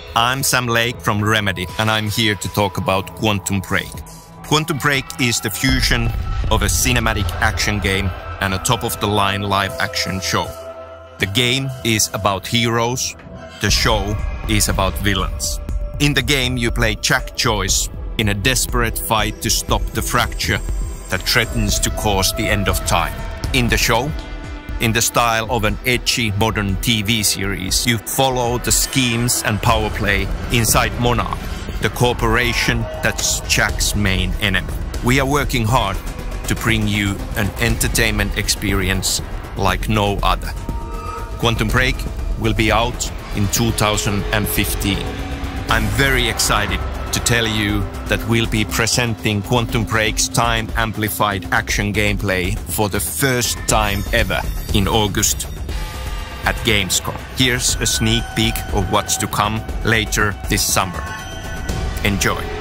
I'm Sam Lake from Remedy, and I'm here to talk about Quantum Break. Quantum Break is the fusion of a cinematic action game and a top-of-the-line live-action show. The game is about heroes, the show is about villains. In the game, you play Jack Joyce in a desperate fight to stop the fracture that threatens to cause the end of time. In the show, in the style of an edgy modern TV series, you follow the schemes and power play inside Monarch, the corporation that's Jack's main enemy. We are working hard to bring you an entertainment experience like no other. Quantum Break will be out in 2015. I'm very excited to tell you that we'll be presenting Quantum Break's time-amplified action gameplay for the first time ever in August at Gamescom. Here's a sneak peek of what's to come later this summer. Enjoy!